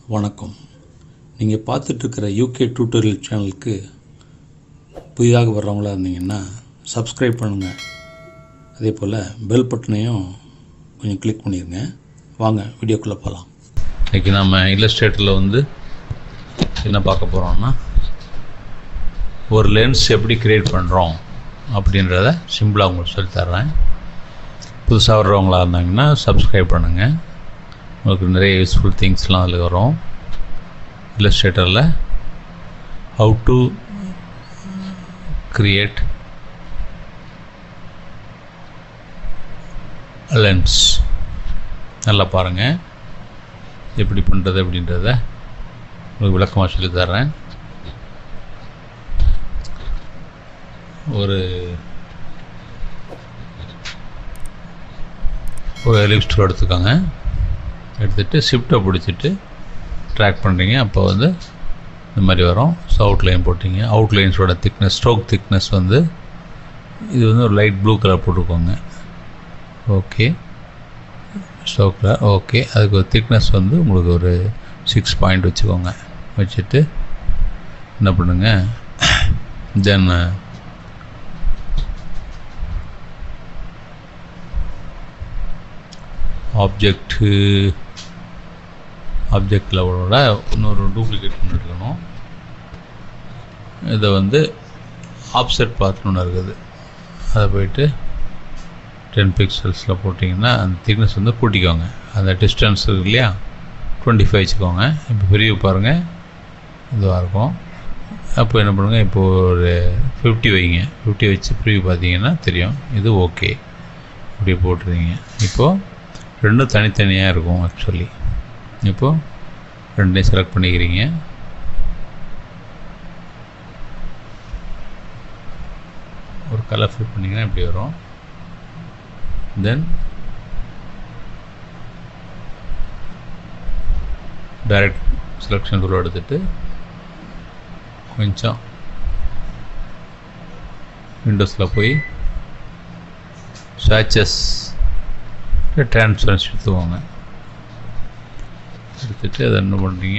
வணக்கம். நீங்கள் பார்த்துட்ருக்கிற UK tutorial சேனலுக்கு புதிதாக வர்றவங்களா இருந்தீங்கன்னா சப்ஸ்கிரைப் பண்ணுங்கள். அதே போல் பெல் பட்டனையும் கொஞ்சம் கிளிக் பண்ணிடுங்க. வாங்க வீடியோக்குள்ளே போகலாம். இன்றைக்கி நம்ம இல்லஸ்ட்ரேட்டரில் என்ன பார்க்க போகிறோம்னா, ஒரு லென்ஸ் எப்படி க்ரியேட் பண்ணுறோம் அப்படின்றத சிம்பிளாக உங்களுக்கு சொல்லித்தர்றேன். புதுசாக வர்றவங்களா இருந்தாங்கன்னா சப்ஸ்கிரைப் பண்ணுங்கள். உங்களுக்கு நிறைய யூஸ்ஃபுல் திங்ஸ்லாம் அதில் வரும். இல்லஸ்ட்ரேட்டரில் ஹவு டு கிரியேட் லென்ஸ் நல்லா பாருங்கள். எப்படி பண்ணுறது அப்படின்றத உங்களுக்கு விளக்கமாக சொல்லி தர்றேன். ஒரு எலிப்ஸ் டூல் எடுத்துக்கோங்க. எடுத்துகிட்டு ஷிஃப்ட்டை பிடிச்சிட்டு ட்ராக் பண்ணுறீங்க. அப்போ இந்த மாதிரி வரும். ஸோ அவுட்லைன் போட்டிங்க. அவுட்லைன்ஸோட திக்னஸ், ஸ்ட்ரோக் திக்னஸ் இது ஒரு லைட் ப்ளூ கலர் போட்டுக்கோங்க. ஓகே, ஸ்ட்ரோக்கில் ஓகே. அதுக்கு ஒரு திக்னஸ் உங்களுக்கு ஒரு 6 பாயிண்ட் வச்சுக்கோங்க. வச்சுட்டு என்ன பண்ணுங்க, தென் ஆப்ஜெக்ட் லெவலோட இன்னொரு டூப்ளிகேட் பண்ணிருக்கணும். இதை ஆப்செட் பார்ட்னு ஒன்று இருக்குது. அதை போய்ட்டு 10 பிக்சல்ஸில் போட்டிங்கன்னா அந்த திக்னஸ் கூட்டிக்கோங்க. அந்த டிஸ்டன்ஸ் இருக்கு இல்லையா, 25 வச்சுக்கோங்க. இப்போ பெரிய பாருங்கள், இதுவாக இருக்கும். அப்போ என்ன பண்ணுங்கள், இப்போது ஒரு 50 வைங்க. 50 வச்சு ப்ரிவியூ பார்த்தீங்கன்னா தெரியும். இது ஓகே, இப்படி போட்டுருவீங்க. இப்போது ரெண்டும் தனித்தனியாக இருக்கும். ஆக்சுவலி இப்போது ரெண்டையும் செலக்ட் பண்ணிக்கிறீங்க. ஒரு கலர் ஃபில் பண்ணிங்கன்னா இப்படி வரும். தென் டைரக்ட் செலெக்ஷன் டூல் எடுத்துகிட்டு கொஞ்சம் விண்டோஸில் போய் ஸ்வாட்சஸ் ட்ரான்ஸ்பரன்சி எடுத்துக்கோங்க. எடுத்துகிட்டு அதை என்ன பண்ணுறீங்க,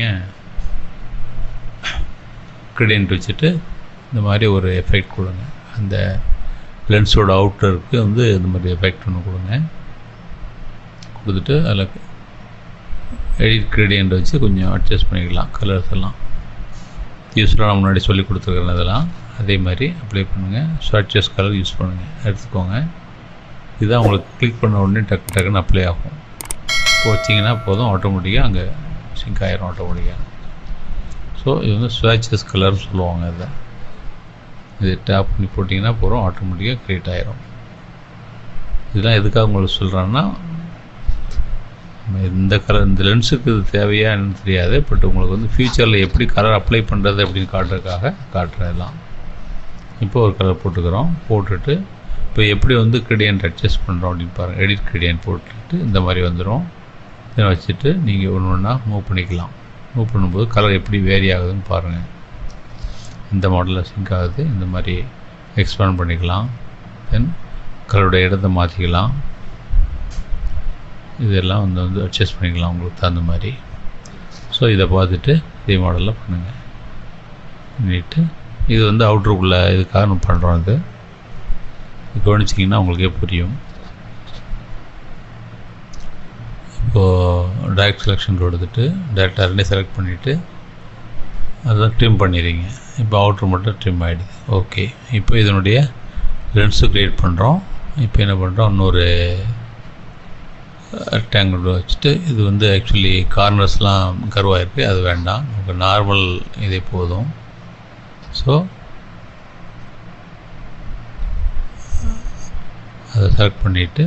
கிரேடியன்ட் வச்சுட்டு இந்த மாதிரி ஒரு எஃபெக்ட் கொடுங்க. அந்த லென்ஸோட அவுட்டருக்கு இந்த மாதிரி எஃபெக்ட் ஒன்று கொடுங்க. கொடுத்துட்டு அதில் எடிட் கிரேடியன்ட் வச்சு கொஞ்சம் அட்ஜஸ்ட் பண்ணிக்கலாம். கலர்ஸ் எல்லாம் யூஸ்ஃபுல்லாக நான் முன்னாடி சொல்லி கொடுத்துருக்குறேன். இதெல்லாம் அதே மாதிரி அப்ளை பண்ணுங்கள். ஸ்வாட்சஸ் கலர் யூஸ் பண்ணுங்கள், எடுத்துக்கோங்க. இதுதான் உங்களுக்கு கிளிக் பண்ண உடனே டக்குன்னு அப்ளை ஆகும். இப்போ வச்சிங்கன்னா போதும், ஆட்டோமேட்டிக்காக அங்கே சிங்க் ஆகிரும் ஆட்டோமேட்டிக்காக. ஸோ இது ஸ்வாட்சஸ் கலர்னு சொல்லுவாங்க. இது டேப் பண்ணி போட்டிங்கன்னா போகிறோம், ஆட்டோமேட்டிக்காக க்ரியேட் ஆகிரும். இதெல்லாம் எதுக்காக உங்களுக்கு சொல்கிறேன்னா, இந்த லென்ஸுக்கு இது தேவையா என்னன்னு தெரியாது. பட் உங்களுக்கு ஃபியூச்சரில் எப்படி கலர் அப்ளை பண்ணுறது அப்படின்னு காட்டுறதெல்லாம். இப்போ ஒரு கலர் போட்டுக்கிறோம். போட்டுட்டு இப்போ எப்படி கிரேடியன்ட் அட்ஜஸ்ட் பண்ணுறோம் அப்படின்னு பாருங்கள். எடிட் கிரேடியன்ட் போட்டுட்டு இந்த மாதிரி வந்துடும். இதை வச்சுட்டு நீங்கள் ஒன்று ஒன்றா மூவ் பண்ணிக்கலாம். மூவ் பண்ணும்போது கலர் எப்படி வேரி ஆகுதுன்னு பாருங்கள். இந்த மாடலில் சிங்க் ஆகுது. இந்த மாதிரி எக்ஸ்பேண்ட் பண்ணிக்கலாம். தென் கலருடைய இடத்தை மாற்றிக்கலாம். இதெல்லாம் அட்ஜஸ்ட் பண்ணிக்கலாம் உங்களுக்கு தகுந்த மாதிரி. ஸோ இதை பார்த்துட்டு இதே மாடலில் பண்ணுங்கள். பண்ணிவிட்டு இது அவுட்ருக்குள்ளே இதுக்காக நம்ம பண்ணுறோம். இது கவனிச்சிங்கன்னா உங்களுக்கே புரியும். இப்போது டைரக்ட் செலெக்ஷன் கொடுத்துட்டு டேரெக்டாக ரெண்டே செலக்ட் பண்ணிவிட்டு அதெல்லாம் ட்ரிம் பண்ணிடுறீங்க. இப்போ அவுட்ரு மட்டும் ட்ரிம் ஆகிடுது. ஓகே, இப்போ இதனுடைய லென்ஸு க்ரியேட் பண்ணுறோம். இப்போ என்ன பண்ணுறோம், இன்னொரு ரெக்டாங்கிள் வச்சுட்டு இது ஆக்சுவலி கார்னர்ஸ்லாம் கர்வாக இருக்குது, அது வேண்டாம். நமக்கு நார்மல் இதே போதும். ஸோ அதை செலக்ட் பண்ணிவிட்டு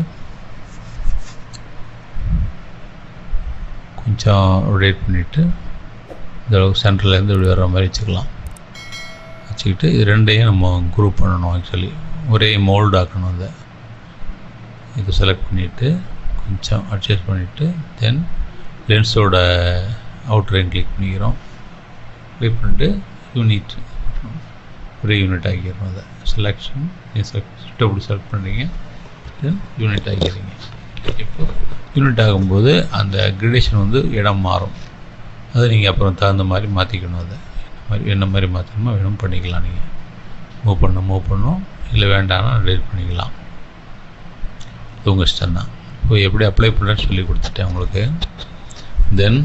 கொஞ்சம் ரொட்டேட் பண்ணிவிட்டு இதளவுக்கு சென்டர்லேருந்து இப்படி வர்ற மாதிரி வச்சுக்கலாம். வச்சுக்கிட்டு இது ரெண்டையும் நம்ம குரூப் பண்ணணும். ஆக்சுவலி ஒரே மோல்டு ஆக்கணும். இதை செலக்ட் பண்ணிவிட்டு கொஞ்சம் அட்ஜஸ்ட் பண்ணிவிட்டு தென் லென்ஸோட அவுட்லைன் கிளிக் பண்ணிக்கிறோம். கிளிக் பண்ணிட்டு யூனிட் ஒரே யூனிட் ஆகிக்கிறோம். அதை செலெக்ஷன் அப்படி செலக்ட் பண்ணுறீங்க. தென் யூனிட் ஆகிக்கிறீங்க. இப்போ யூனிட் ஆகும்போது அந்த கிரேடேஷன் இடம் மாறும். அதை நீங்கள் அப்புறம் தகுந்த மாதிரி மாற்றிக்கணும். அதை என்ன மாதிரி மாற்றணுமோ வேணும் பண்ணிக்கலாம். நீங்கள் மூவ் பண்ணணும் இல்லை வேண்டாம்னா டெலிட் பண்ணிக்கலாம். இது உங்கள் இஷ்டம் தான். இப்போ எப்படி அப்ளை பண்ணுறேன்னு சொல்லி கொடுத்துட்டேன் உங்களுக்கு. தென்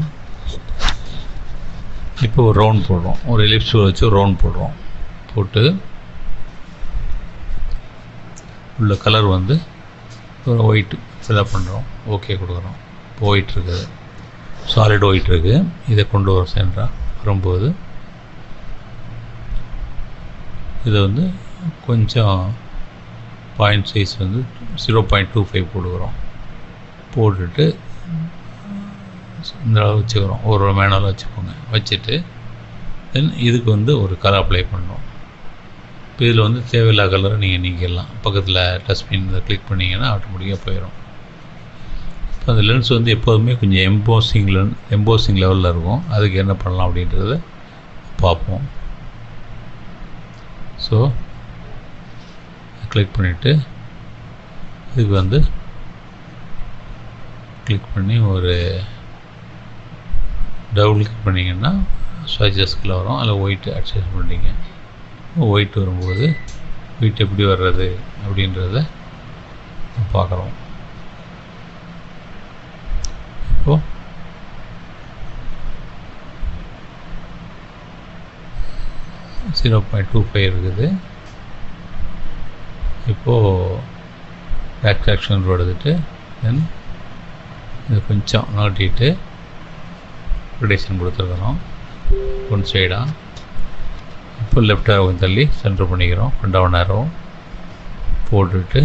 இப்போ ஒரு ரவுண்ட் போடுறோம். ஒரு எலிப்ஸ் டூல் வச்சு ஒரு ரவுண்ட் போடுறோம். போட்டு உள்ள கலர் வந்து ஒரு ஒயிட்டு ஃபில்அப் பண்ணுறோம். ஓகே கொடுக்குறோம். இப்போ ஒயிட் இருக்குது, சாலிட் ஒயிட் இருக்குது. இதை கொண்டு வர சென்றால் வரும்போது இதை வந்து கொஞ்சம் பாயிண்ட் சைஸ் வந்து 0.25 போடுக்கிறோம். போட்டுட்டு இந்த அளவு வச்சுக்கிறோம். ஒரு மேனுவலாக வச்சுக்கோங்க. வச்சுட்டு தென் இதுக்கு வந்து ஒரு கலர் அப்ளை பண்ணணும். இப்போ இதில் வந்து தேவையில்லாத கலரை நீங்கள் நீக்கிடலாம். பக்கத்தில் டஸ்ட்பின் இதை கிளிக் பண்ணிங்கன்னா ஆட்டோமேட்டிக்காக போயிடும். இப்போ அந்த லென்ஸ் வந்து எப்போதுமே கொஞ்சம் எம்போசிங் லெவலில் இருக்கும். அதுக்கு என்ன பண்ணலாம் அப்படின்றத பார்ப்போம். ஸோ கிளிக் பண்ணிவிட்டு இதுக்கு வந்து கிளிக் பண்ணி ஒரு டபுள் கிளிக் பண்ணிங்கன்னா ஸ்வாச்சஸ்கில் வரும். அதில் ஒயிட் அட்ஜஸ்ட் பண்ணிங்க. ஒயிட் வரும்போது ஒயிட் எப்படி வர்றது அப்படின்றத பார்க்குறோம். இப்போது .25 இருக்குது. இப்போது பேக் ஆக்ஷன் எடுத்துட்டு தென் இது கொஞ்சம் நாட்டிட்டு ரிடேஷன் கொடுத்துருக்குறோம் ஒன் சைடாக. இப்போ லெஃப்ட் ஆரோ கொஞ்சம் தள்ளி சென்டர் பண்ணிக்கிறோம். டவுன் ஆரோ போட்டுட்டு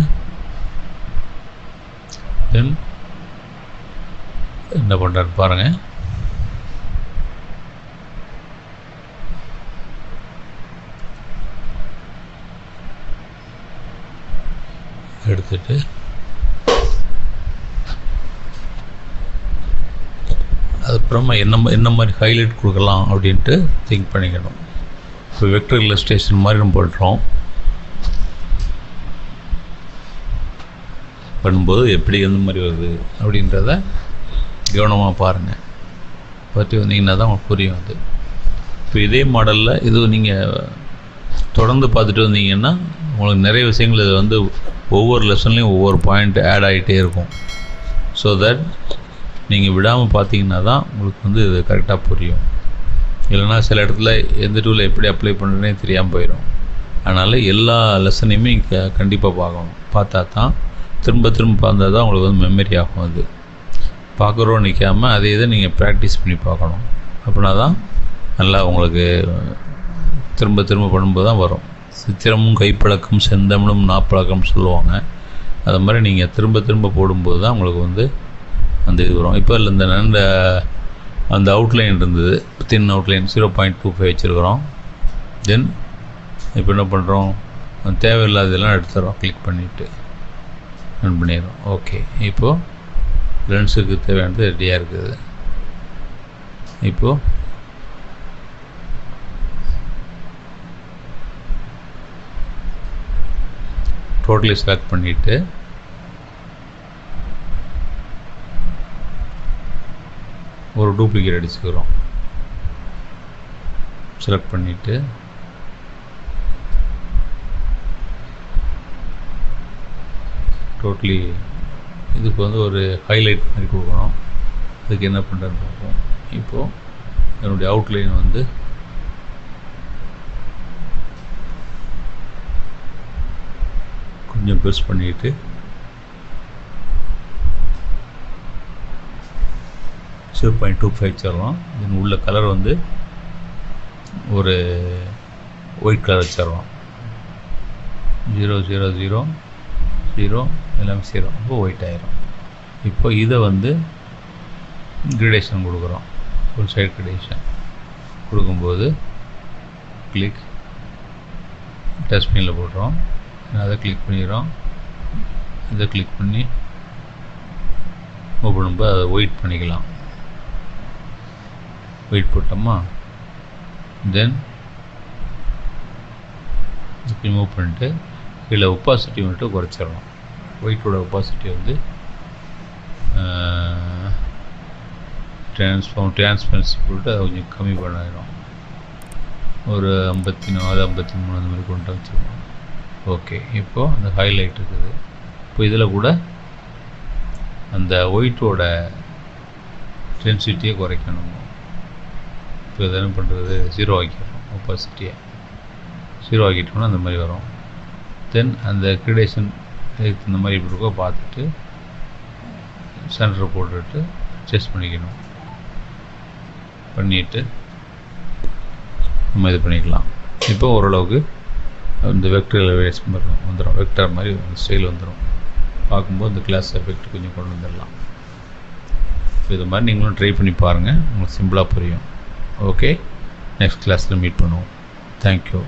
தென் என்ன பண்ணுறாரு பாருங்கள். எடுத்துட்டு அதுக்கப்புறமா என்ன மாதிரி ஹைலைட் கொடுக்கலாம் அப்படின்ட்டு திங்க் பண்ணிக்கணும். இப்போ வெக்டர் இல்லஸ்ட்ரேஷன் மாதிரி நம்ம பண்ணும்போது எப்படி எந்த மாதிரி வருது அப்படின்றத கவனமாக பாருங்கள். பற்றி வந்தீங்கன்னா தான் உங்களுக்கு புரியும். அது இப்போ இதே மாடலில் இது நீங்கள் தொடர்ந்து பார்த்துட்டு வந்தீங்கன்னா உங்களுக்கு நிறைய விஷயங்கள் இது வந்து ஒவ்வொரு லெசன்லேயும் ஒவ்வொரு பாயிண்ட் ஆட் ஆகிட்டே இருக்கும். ஸோ தட் நீங்கள் விடாமல் பார்த்தீங்கன்னா தான் உங்களுக்கு வந்து இது கரெக்டாக புரியும். இல்லைனா சில இடத்துல எந்த டூலை எப்படி அப்ளை பண்ணுறதுனே தெரியாமல் போயிடும். அதனால் எல்லா லெசனையுமே கண்டிப்பாக பார்க்கணும். பார்த்தா தான் திரும்ப பார்த்தா தான் உங்களுக்கு வந்து மெமரி ஆகும். அது பார்க்குறோம் நிற்காமல் அதே இதை நீங்கள் ப்ராக்டிஸ் பண்ணி பார்க்கணும். அப்படின்னா தான் நல்லா உங்களுக்கு திரும்ப பண்ணும்போது தான் வரும். சித்திரமும் கைப்பழக்கம் செந்தமிழும் நாப்பழக்கம் சொல்லுவாங்க. அது மாதிரி நீங்கள் திரும்ப போடும்போது தான் உங்களுக்கு வந்து அந்த இது வரும். இப்போ இந்த அந்த அவுட்லைன் இருந்தது, தின் அவுட்லைன் 0.25 வச்சுருக்கிறோம். தென் இப்போ என்ன பண்ணுறோம், தேவையில்லாததெல்லாம் எடுத்துகிறோம். கிளிக் பண்ணிவிட்டு ரன் பண்ணிடுறோம். ஓகே, இப்போது லென்ஸுக்கு தேவையானது ரெடியாக இருக்குது. இப்போது டோட்டலி செலக்ட் பண்ணிவிட்டு ஒரு டூப்ளிகேட் அடிச்சுக்கிறோம். செலக்ட் பண்ணிவிட்டு டோட்டலி இதுக்கு வந்து ஒரு ஹைலைட் மாதிரி கொடுக்கணும். அதுக்கு என்ன பண்ணுறதுன்னு பார்ப்போம். இப்போது என்னுடைய அவுட்லைன் வந்து கொஞ்சம் ப்ரெஸ் பண்ணிவிட்டு .25 தென் உள்ள கலர் வந்து ஒரு ஒயிட் கலர் வச்சிடறோம். 0 எல்லாமே 0. இப்போ ஒயிட் ஆயிரும். இப்போ இதை வந்து கிரேடேஷன் கொடுக்குறோம். ஃபுல் சைட் கிரேடேஷன் கொடுக்கும்போது கிளிக் டஸ்ட்பினில் போடுறோம். அதை கிளிக் பண்ணிடுறோம். இதை கிளிக் பண்ணி மூவ் பண்ணும்போது அதை ஒயிட் பண்ணிக்கலாம். ஒயிட் போட்டோமா, தென் இப்படி மூவ் பண்ணிட்டு கீழே ஒப்பாசிட்டி வந்துட்டு குறைச்சிடலாம். ஒயிட்டோட ஒப்பாசிட்டி வந்து டிரான்ஸ்பரன்சி போட்டு அதை கொஞ்சம் கம்மி பண்ணிடும். ஒரு 54 53 அந்த மாதிரி கொண்டு வச்சுருக்கோம். ஓகே, இப்போது அந்த ஹைலைட் இருக்குது. இப்போ இதில் கூட அந்த ஒயிட்டோட டென்சிட்டியை குறைக்கணும். இப்போ இதை என்ன பண்ணுறது, 0 ஆக்கிடுறோம். ஒப்பாசிட்டியை 0 ஆக்கிட்டோம்னா அந்த மாதிரி வரும். தென் அந்த கிரேடேஷன் இந்த மாதிரி இப்படி இருக்கோ பார்த்துட்டு சென்டர் போட்டுட்டு அட்ஜஸ்ட் பண்ணிக்கணும். பண்ணிவிட்டு நம்ம இது பண்ணிக்கலாம். இப்போ ஓரளவுக்கு இந்த வெக்டர் வந்துடும். வெக்டர் மாதிரி ஸ்டைல் வந்துடும். பார்க்கும்போது இந்த கிளாஸ் எஃபெக்ட் கொஞ்சம் கொண்டு வந்துடலாம். ஸோ இது மாதிரி நீங்களும் ட்ரை பண்ணி பாருங்கள், உங்களுக்கு சிம்பிளாக புரியும். ஓகே, நெக்ஸ்ட் கிளாஸில் மீட் பண்ணுவோம். தேங்க்யூ.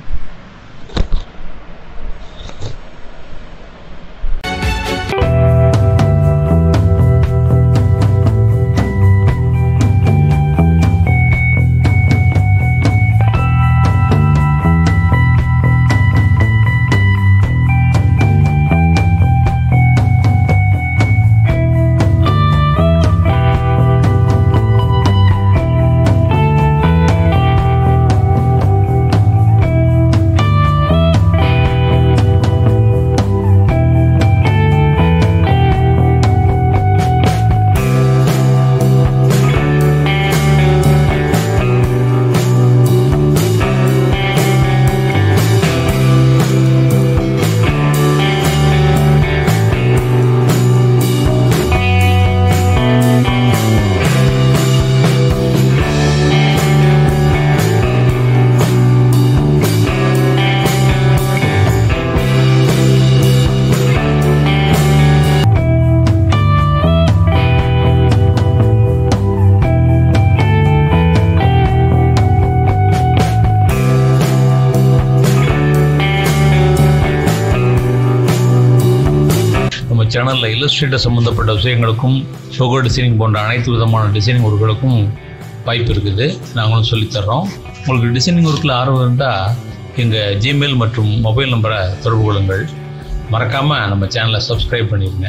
சேனலில் இல்லஸ்ட்ரேட்டர் சம்மந்தப்பட்ட விஷயங்களுக்கும் லோகோ டிசைனிங் போன்ற அனைத்து விதமான டிசைனிங் ஒர்க்குகளுக்கும் வாய்ப்பு இருக்குது. நாங்களும் சொல்லித்தர்றோம். உங்களுக்கு டிசைனிங் ஒர்க்கில் ஆர்வம் இருந்தால் எங்கள் ஜிமெயில் மற்றும் மொபைல் நம்பரை தொடர்பு கொள்ளுங்கள். மறக்காமல் நம்ம சேனலை சப்ஸ்கிரைப் பண்ணிடுங்க.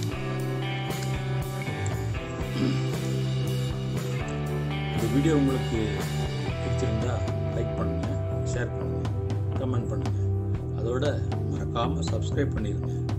இந்த வீடியோ உங்களுக்கு பிடிச்சிருந்தா லைக் பண்ணுங்கள், ஷேர் பண்ணுங்கள், கமெண்ட் பண்ணுங்கள். அதோட மறக்காமல் சப்ஸ்கிரைப் பண்ணிடுங்க.